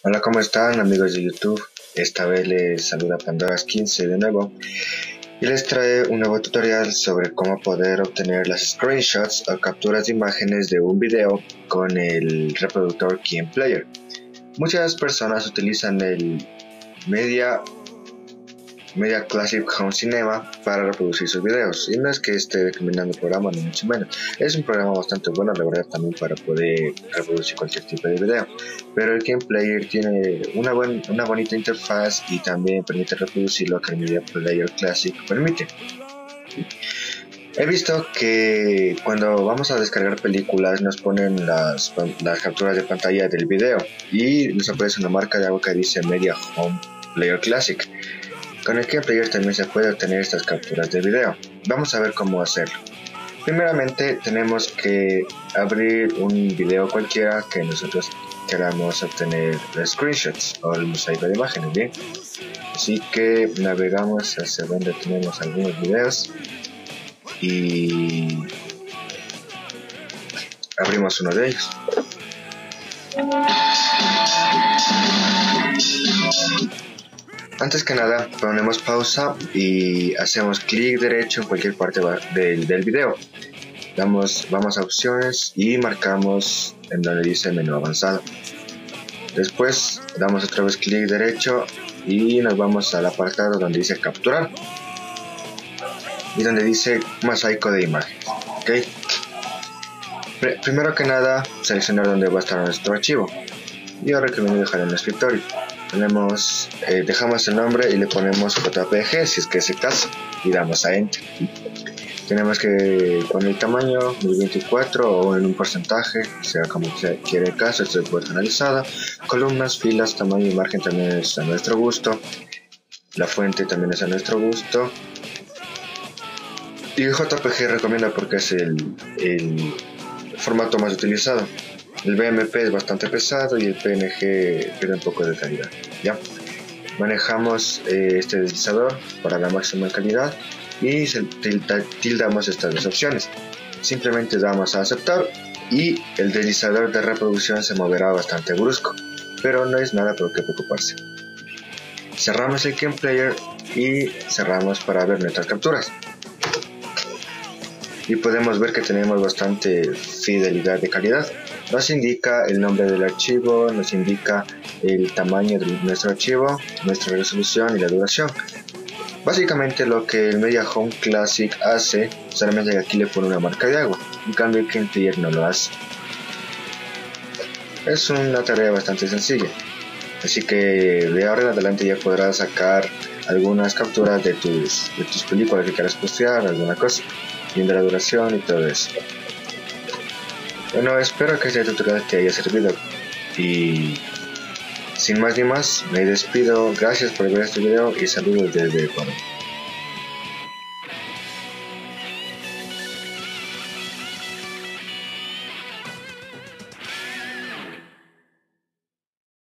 Hola, ¿cómo están amigos de YouTube? Esta vez les saluda Pandoras15 de nuevo y les trae un nuevo tutorial sobre cómo poder obtener las screenshots o capturas de imágenes de un video con el reproductor KeyEnPlayer. Muchas personas utilizan el Media Classic Home Cinema para reproducir sus videos, y no es que esté discriminando el programa ni mucho menos. Es un programa bastante bueno, la verdad, también para poder reproducir cualquier tipo de video, pero el KeyEnPlayer tiene una bonita interfaz y también permite reproducir lo que el Media Player Classic permite. He visto que cuando vamos a descargar películas nos ponen las capturas de pantalla del video y nos aparece una marca de algo que dice Media Home Player Classic. Con el KeyEnPlayer también se puede obtener estas capturas de video. Vamos a ver cómo hacerlo. Primeramente tenemos que abrir un video cualquiera que nosotros queramos obtener screenshots o el mosaico de imágenes, ¿bien? Así que navegamos hacia donde tenemos algunos videos y abrimos uno de ellos. Antes que nada ponemos pausa y hacemos clic derecho en cualquier parte del video. Vamos a opciones y marcamos en donde dice menú avanzado. Después damos otra vez clic derecho y nos vamos al apartado donde dice capturar y donde dice mosaico de imagen. ¿Okay? Primero que nada seleccionar donde va a estar nuestro archivo. Yo recomiendo dejar en el escritorio. Dejamos el nombre y le ponemos JPG si es que es el caso y damos a Enter. Tenemos que poner el tamaño 1024 o en un porcentaje, sea como quiera el caso. Esto es personalizado. Columnas, filas, tamaño y margen también es a nuestro gusto. La fuente también es a nuestro gusto. Y el JPG recomienda porque es el formato más utilizado. El BMP es bastante pesado y el PNG pierde un poco de calidad. ¿Ya? Manejamos este deslizador para la máxima calidad y tildamos estas dos opciones. Simplemente damos a aceptar y el deslizador de reproducción se moverá bastante brusco, pero no es nada por qué preocuparse. Cerramos el KeyEnPlayer y cerramos para ver nuestras capturas. Y podemos ver que tenemos bastante fidelidad de calidad. Nos indica el nombre del archivo, nos indica el tamaño de nuestro archivo, nuestra resolución y la duración. Básicamente lo que el Media Home Classic hace, solamente que aquí le pone una marca de agua, en cambio el KeyEnPlayer no lo hace. Es una tarea bastante sencilla, así que de ahora en adelante ya podrás sacar algunas capturas de tus películas que quieras postear, alguna cosa, viendo la duración y todo eso. Bueno, espero que este tutorial te haya servido y sin más ni más me despido. Gracias por ver este video y saludos desde Ecuador.